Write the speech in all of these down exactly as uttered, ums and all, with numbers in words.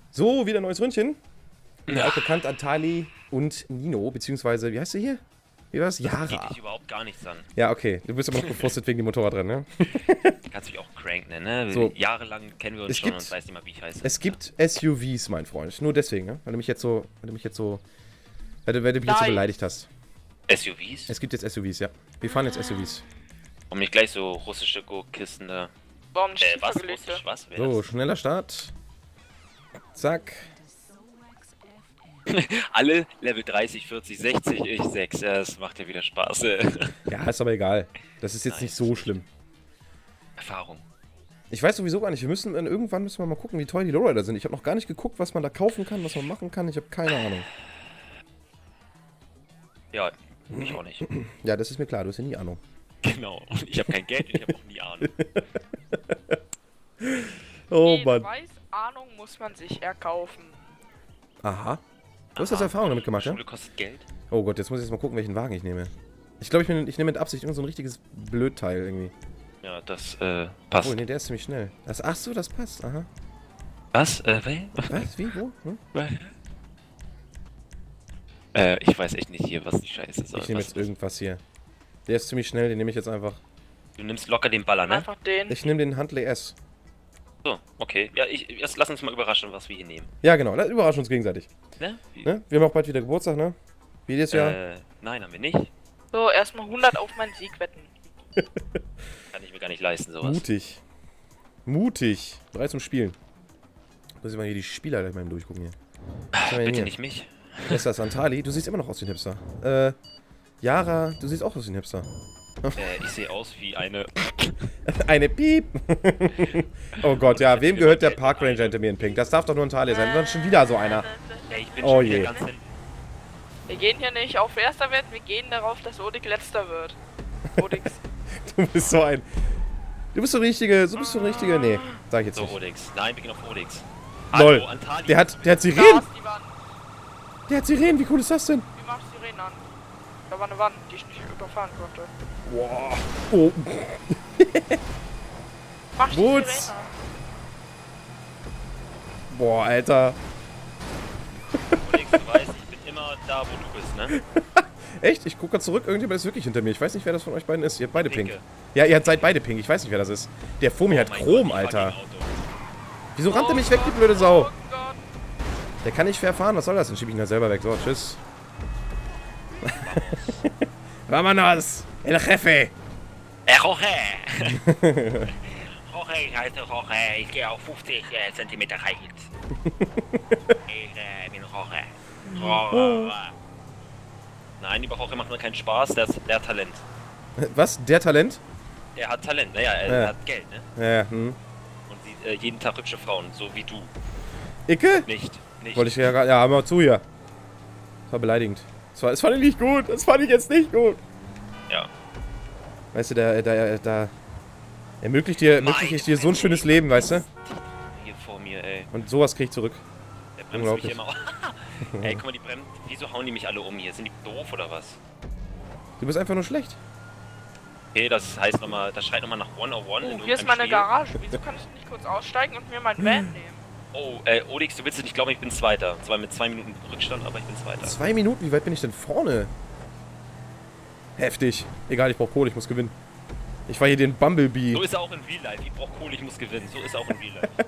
So, wieder ein neues Ründchen. Ja. Auch bekannt Antali und Nino, beziehungsweise, wie heißt der hier? Wie war's? Yara. Das geht dich überhaupt gar nichts an. Ja, okay. Du bist aber noch gefrustet wegen dem Motorradrennen, ne? Du kannst mich auch Crank nennen, ne? So. Jahrelang kennen wir uns Es schon gibt- und weiß nicht mal, wie ich heiße. Es gibt S U Vs, mein Freund. Nur deswegen, ne? Weil du mich jetzt so, weil du mich jetzt so, weil du, weil du mich jetzt so Nein. beleidigt hast. S U Vs? Es gibt jetzt S U Vs, ja. Wir fahren jetzt S U Vs. Warum nicht gleich so russische Go-Kisten da? Warum nicht Äh, was? tiefergelegte? Russisch, was? Wer So, das? schneller Start. Zack. Alle Level dreißig, vierzig, sechzig, ich sechs. Ja, das macht ja wieder Spaß. äh. Ja, ist aber egal. Das ist jetzt Nein, nicht so schlimm. Erfahrung. Ich weiß sowieso gar nicht. Wir müssen, irgendwann müssen wir mal gucken, wie teuer die Lowrider sind. Ich habe noch gar nicht geguckt, was man da kaufen kann, was man machen kann. Ich habe keine Ahnung. Ja, ich auch nicht. Ja, das ist mir klar. Du hast ja nie Ahnung. Genau. Und ich habe kein Geld und ich habe auch nie Ahnung. Oh Jeder weiß, Ahnung muss man sich erkaufen. Aha. Du hast das Erfahrung damit gemacht, ja? Schule kostet Geld. Oh Gott, jetzt muss ich jetzt mal gucken, welchen Wagen ich nehme. Ich glaube, ich, bin- ich nehme mit Absicht irgend so ein richtiges Blödteil irgendwie. Ja, das äh, passt. Oh, nee, der ist ziemlich schnell. Das, ach so, das passt. Aha. Was? Äh, wer? Was? Wie? Wo? Hm? Äh, ich weiß echt nicht hier, was die Scheiße soll. Ich nehme Was- jetzt irgendwas hier. Der ist ziemlich schnell, den nehme ich jetzt einfach. Du nimmst locker den Baller, ne? Einfach den. Ich nehme den Huntley S. So, okay. Ja, ich, jetzt lass uns mal überraschen, was wir hier nehmen. Ja, genau. Lass- Überraschen uns gegenseitig. Ne? Wie- Ne? Wir haben auch bald wieder Geburtstag, ne? Wie jedes Jahr. Äh, nein, haben wir nicht. So, erstmal hundert auf meinen Sieg wetten. Kann ich mir gar nicht leisten, sowas. Mutig. Mutig. Bereit zum Spielen. Muss ich mal hier die Spieler gleich mal eben durchgucken hier. Was haben wir denn Bitte hier? nicht mich. Wer ist das? Antali? Du siehst immer noch aus wie ein Hipster. Äh, Yara, du siehst auch aus wie ein Hipster. Äh, ich sehe aus wie eine... Eine Piep. Oh Gott, ja, wem gehört der Park Ranger hinter mir in Pink? Das darf doch nur ein Antali sein. Dann schon wieder so einer. Ey, ich bin Oh schon wieder je. ganz hin... Wir gehen hier nicht auf Erster wird, wir gehen darauf, dass Odik letzter wird. Odix. Du bist so ein... Du bist so ein richtige... Du bist so ein richtiger... Nee, sag ich jetzt So, nicht. Odix. Nein, wir gehen auf Odix. Lol. Hallo, Antali. Der hat, der hat Da Sirenen. ist die Wand. Der hat Sirenen. Wie cool ist das denn? Wie machst du Sirenen an? Da war eine Wand, die ich nicht überfahren konnte. Boah. Oh. Mach die Wutz. Sirenen an. Boah, Alter. Odix, du weißt, ich bin immer da, wo du bist, ne? Echt? Ich gucke gerade zurück. Irgendjemand ist wirklich hinter mir. Ich weiß nicht, wer das von euch beiden ist. Ihr habt beide pink. Pinke. Ja, ihr habt seid beide pink. Ich weiß nicht, wer das ist. Der vor mir hat Oh mein Chrom, Gott, ich fahr Alter. gegen Auto. Wieso rammt er Oh mich weg, die Gott, blöde Sau? Oh Gott. Der kann nicht fair fahren. Was soll das? Dann schieb ich ihn halt selber weg. So, tschüss. Vamonos. El Jefe. Äh, Jorge! Jorge, ich heiße Jorge. Ich gehe auf fünfzig äh, Zentimeter Height. Ich äh, bin Jorge. Jorge. Nein, über Jorge macht mir keinen Spaß. Der, ist, der hat Talent. Was? Der Talent? Er hat Talent, naja, er Ja. hat Geld, ne? Ja, hm. Und sieht äh, jeden Tag hübsche Frauen, so wie du. Icke? Nicht, nicht. Wollte ich ja gerade. Ja, hör mal zu hier. Das war beleidigend. Das, war, das fand ich nicht gut. Das fand ich jetzt nicht gut. Ja. Weißt du, da, da, da ermöglicht dir, ermöglicht ich dir so ein schönes Leben, weißt du? Hier vor mir, ey. Und sowas krieg ich zurück. Der bremst mich Unglaublich. immer. Ey, guck mal, die bremsen. Wieso hauen die mich alle um hier? Sind die doof oder was? Du bist einfach nur schlecht. Okay, das heißt nochmal, das schreit nochmal nach hundertundeins in Oh, hier irgendeinem ist meine Spiel. Garage. Wieso kann ich nicht kurz aussteigen und mir mein Van nehmen? Oh, äh, Odix, du willst es nicht glauben, ich bin Zweiter. Zwar mit zwei Minuten Rückstand, aber ich bin Zweiter. Zwei Minuten? Wie weit bin ich denn vorne? Heftig. Egal, ich brauch Kohle, ich muss gewinnen. Ich war hier den Bumblebee. So ist er auch in Real Life. Ich brauch Kohle, ich muss gewinnen. So ist er auch in Real Life.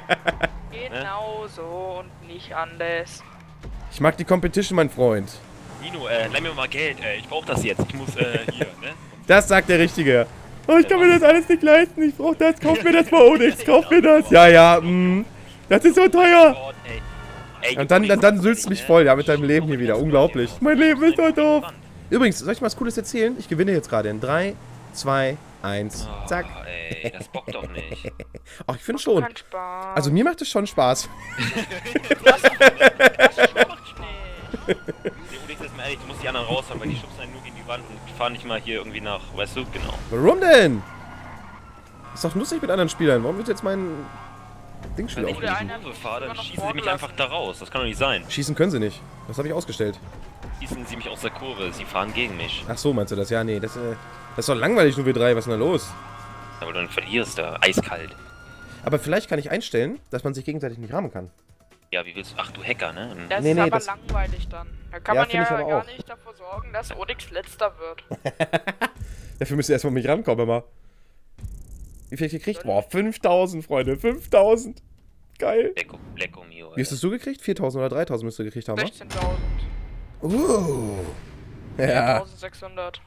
Genau so und nicht anders. Ich mag die Competition, mein Freund. Nino, äh, leih mir mal Geld. Äh, ich brauch das jetzt. Ich muss, äh, hier, ne? Das sagt der Richtige. Oh, ich kann mir das alles nicht leisten. Ich brauch das. Kauf mir das bei Odix. Kauf mir das. Ja, ja, mh. Das ist so teuer. Gott, ey. Ey, Und dann, dann, dann süllst du mich voll, ja, mit deinem Schon Leben auch hier mit wieder. ganz Unglaublich. Problem. Mein Leben ist so Einfach doof. spannend. Übrigens, soll ich mal was Cooles erzählen? Ich gewinne jetzt gerade in drei, zwei, eins. Oh, Zack. ey, das bockt doch nicht. Ach, ich finde schon. Kein Spaß. Also mir macht es schon Spaß. das macht nicht. Nee, Odix, jetzt mal ehrlich, du musst die anderen raushauen, weil die schubsen einen nur gegen die Wand und fahren nicht mal hier irgendwie nach, weißt du, genau. Warum denn? Ist doch lustig mit anderen Spielern. Warum wird jetzt mein Ding schon Wenn ich auf? der in eine die hat Kurve mich fahre, sogar dann noch schießen sie mich vorgelassen. einfach da raus. Das kann doch nicht sein. Schießen können sie nicht. Das habe ich ausgestellt. Schießen sie mich aus der Kurve. Sie fahren gegen mich. Ach so, meinst du das? Ja, nee, das, äh, das ist doch langweilig, nur wir drei. Was ist denn da los? Aber dann verlierst du. Eiskalt. Aber vielleicht kann ich einstellen, dass man sich gegenseitig nicht rammen kann. Ja, wie willst du? Ach, du Hacker, ne? Hm. Das Nee, ist nee, aber das- langweilig dann. Da kann Ja, man find ja ich aber gar auch. nicht dafür sorgen, dass Oryx letzter wird. Dafür müsst ihr erstmal mich rankommen, immer. Wie viel gekriegt? Boah, fünftausend, Freunde. fünftausend. Geil. Lecco, Lecco mio. Wie hast es du gekriegt? viertausend oder dreitausend müsst ihr gekriegt haben, ne? sechzehntausend. Uh. Ja. eintausendsechshundert.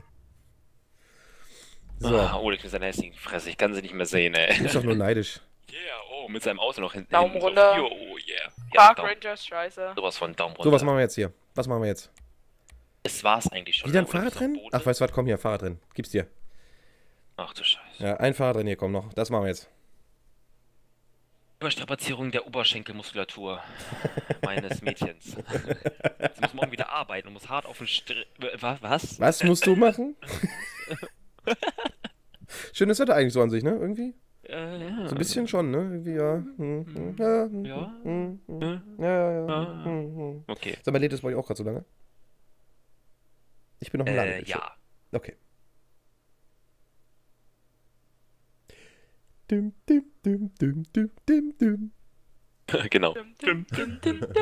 So. Ah, Oryx mit seiner hässlichen Fresse. Ich kann sie nicht mehr sehen, ey. Du bist doch nur neidisch. Yeah, oh, mit seinem Auto noch hinten. Daumen hinten runter. So. Yo, oh, yeah. Ja, Park Daumen. Rangers, scheiße. Sowas von Daumen runter. So, was machen wir jetzt hier? Was machen wir jetzt? Es war's eigentlich schon. Wieder ein Oder gibt's noch Fahrradrennen? Boote? Ach, weißt du was? Komm hier, Fahrradrennen. Gib's dir. Ach du Scheiße. Ja, ein Fahrradrennen hier, komm noch. Das machen wir jetzt. Überstrapazierung der Oberschenkelmuskulatur meines Mädchens. Sie muss morgen wieder arbeiten und muss hart auf den Str... Was? Was musst du machen? Schönes Wetter eigentlich so an sich, ne? Irgendwie? Äh, ja. So ein bisschen schon, ne? Irgendwie, ja. Hm, hm, ja. hm, Ja? hm, hm, Hm? Ja, ja, ja. Ah. Hm, hm. Okay. Sag mal, lädt das bei euch auch gerade so lange? Ich bin noch ein Äh, Ladebild. ja. Okay. Dum, dum, dum, dum, dum, dum, dum. Genau. Dum, dum, dum, dum, dum.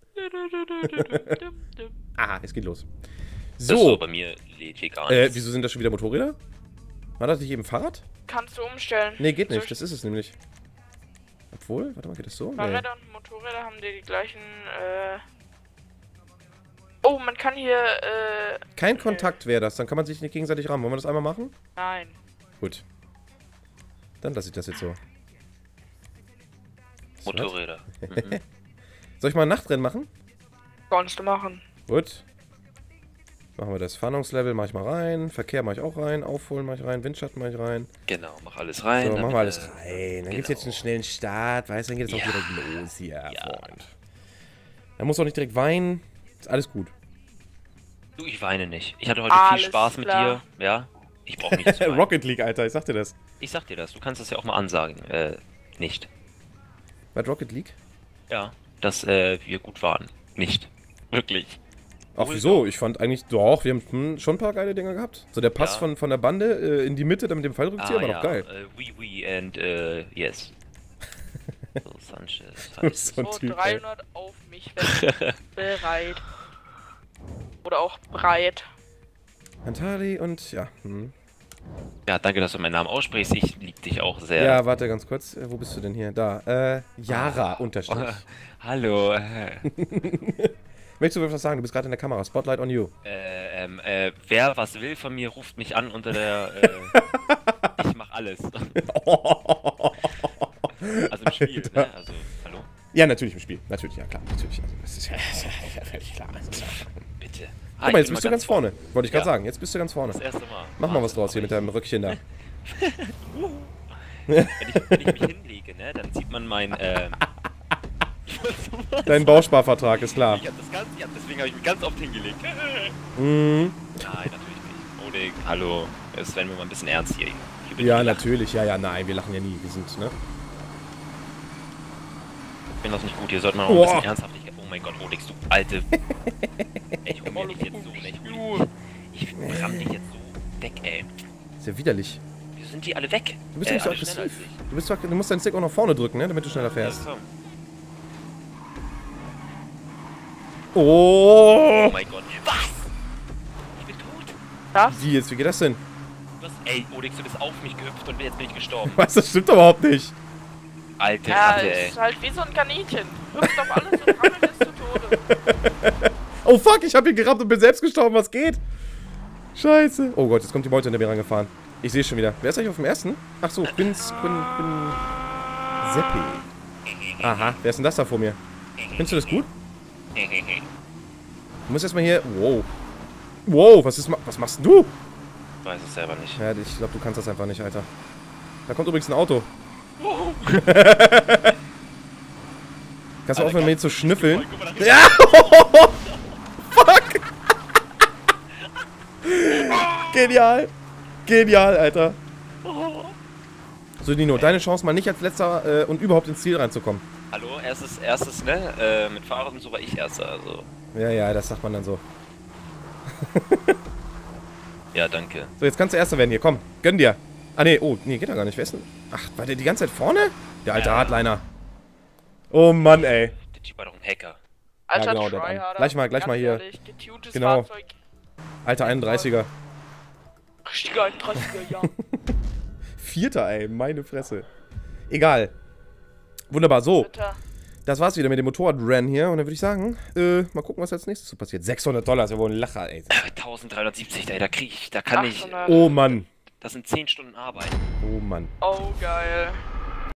Dum, dum. Aha, es geht los. Das ist so, So, bei mir lädt hier gar äh, nichts. wieso sind das schon wieder Motorräder? War das nicht eben Fahrrad? Kannst du umstellen. Nee, geht So nicht, das ist es nämlich. Obwohl, warte mal, geht das so? Nee. Fahrräder und Motorräder haben die, die gleichen, äh... Oh, man kann hier, äh... Kein Kontakt wäre das, dann kann man sich nicht gegenseitig rammen. Wollen wir das einmal machen? Nein. Gut. Dann lasse ich das jetzt so. So, Motorräder. Mhm. soll ich mal ein Nachtrennen machen? Kannst du machen. Gut. Machen wir das. Fahndungslevel mache ich mal rein. Verkehr mache ich auch rein. Aufholen mache ich rein. Windschatten mache ich rein. Genau, mach alles rein. So, machen damit, wir alles äh, rein. Dann gibt es genau. jetzt einen schnellen Start. Weißt du, dann geht es auch Ja. direkt los hier, Ja. Freund. Dann muss auch nicht direkt weinen. Ist alles gut. Du, ich weine nicht. Ich hatte heute Alles viel Spaß klar. mit dir. Ja? Ich brauche nichts zu weinen. Rocket League, Alter, ich sag dir das. Ich sag dir das. Du kannst das ja auch mal ansagen. Äh, nicht. Was, Rocket League? Ja. Dass, äh, wir gut waren. Nicht. Wirklich. Ach, wieso? Ich fand eigentlich, doch, wir haben hm, schon ein paar geile Dinger gehabt. So der Pass Ja. von, von der Bande äh, in die Mitte, dann mit dem Fallrückzieher, Ah, war ja. doch geil. Äh, oui, oui and, äh, yes. So, Sanchez. heißt So es. ein So, Typ, ey. dreihundert auf mich weg. Bereit. Oder auch breit. Antari und, ja. Hm. Ja, danke, dass du meinen Namen aussprichst. Ich lieb dich auch sehr. Ja, warte ganz kurz. Äh, Wo bist du denn hier? Da. Äh, Yara, Unterstrich. Hallo. Äh, Möchtest du was sagen? Du bist gerade in der Kamera. Spotlight on you. äh, ähm, äh, wer was will von mir, ruft mich an unter der, äh, ich mach alles. Also im Spiel, ne? Also, hallo? Ja, natürlich im Spiel. Natürlich, ja klar. Natürlich. Also, das ist ja, das ist ja völlig klar. Also, Bitte. Ah, Guck mal, ich jetzt bin bist du ganz vorne. Wollte ich gerade Ja. sagen. Jetzt bist du ganz vorne. Das erste Mal. Mach mal was Wahnsinn, draus hier aber mit deinem Röckchen da. Wenn ich, wenn ich mich hinlege, ne, dann sieht man mein, ähm... Dein Bausparvertrag, ist klar. Ich hab das ganz, ja, deswegen habe ich mich ganz oft hingelegt. Mhm. Nein, natürlich nicht. Oleg, hallo. Jetzt werden wir mal ein bisschen ernst hier. hier bin Ja, ich natürlich. Ja, ja, nein. Wir lachen ja nie. Wir sind, ne? Ich finde das nicht gut. Hier sollte man auch ein Boah. bisschen Ernsthaftigkeit. Oh mein Gott, Oleg, du alte... Ey, ich hol mir dich jetzt so, ne? Ich, hol dich, ich ramm dich jetzt so weg, ey. Ist ja widerlich. Wieso sind die alle weg? Du bist ja nicht so alle schneller aggressiv. als ich. Du, bist so, du musst deinen Stick auch nach vorne drücken, ne? Damit du schneller fährst. Ja, komm. Oh! Oh mein Gott. Was? Ich bin tot. Was? Wie jetzt? Wie geht das denn? Was? Ey, Oleg, du bist auf mich gehüpft und jetzt bin ich gestorben. Was? Das stimmt überhaupt nicht. Alte Ja, Ratte, ey. ist halt wie so ein Kaninchen. Hüpft auf alles und rammelt es zu Tode. Oh fuck, ich hab ihn gerammt und bin selbst gestorben. Was geht? Scheiße. Oh Gott, jetzt kommt die Beute hinter mir rangefahren. Ich sehe schon wieder. Wer ist eigentlich auf dem ersten? Ach so, Quinz, Quin, Quin... Seppi. Aha, wer ist denn das da vor mir? Findest du das gut? Du musst erstmal hier... Wow. Wow, was ist... ma- Was machst du? Ich weiß es selber nicht. Ja, ich glaube, du kannst das einfach nicht, Alter. Da kommt übrigens ein Auto. Kannst du aufhören, mit mir zu schnüffeln? Ja! Fuck! Genial! Genial, Alter. So, Nino, deine Chance mal nicht als letzter äh, und überhaupt ins Ziel reinzukommen. Hallo, erstes, erstes, ne? Äh, mit Fahrrad und so war ich erster, also. Ja, ja, das sagt man dann so. Ja, danke. So, jetzt kannst du Erster werden hier, komm. Gönn dir. Ah, nee, oh, nee, geht da gar nicht. Wer ist denn? Ach, war der die ganze Zeit vorne? Der alte Ja. Hardliner. Oh Mann, ey. Typ war doch ein Hacker. Alter, genau, der Mann. Tryharder. Gleich mal- gleich Ganz mal hier. Ehrlich, getuntes Genau. Fahrzeug. Alter einunddreißiger. Richtiger einunddreißiger, ja. Vierter, ey, meine Fresse. Egal. Wunderbar, so. Dritter. Das war's wieder mit dem Motorrad-Ran hier. Und dann würde ich sagen, äh, mal gucken, was als nächstes so passiert. sechshundert Dollar ist ja wohl ein Lacher, ey. dreizehnhundertsiebzig, ey, da krieg ich, da kann ich. achthundert. Oh Mann. Das sind zehn Stunden Arbeit. Oh Mann. Oh, geil.